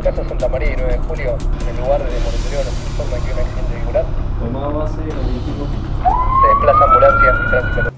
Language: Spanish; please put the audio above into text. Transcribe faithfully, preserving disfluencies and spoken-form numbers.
por Casa Santa María y nueve de julio, en el lugar de monitoreo nos informa que hay un accidente vehicular. Tomada base, nos dirigimos. Se desplaza ambulancia y tránsito.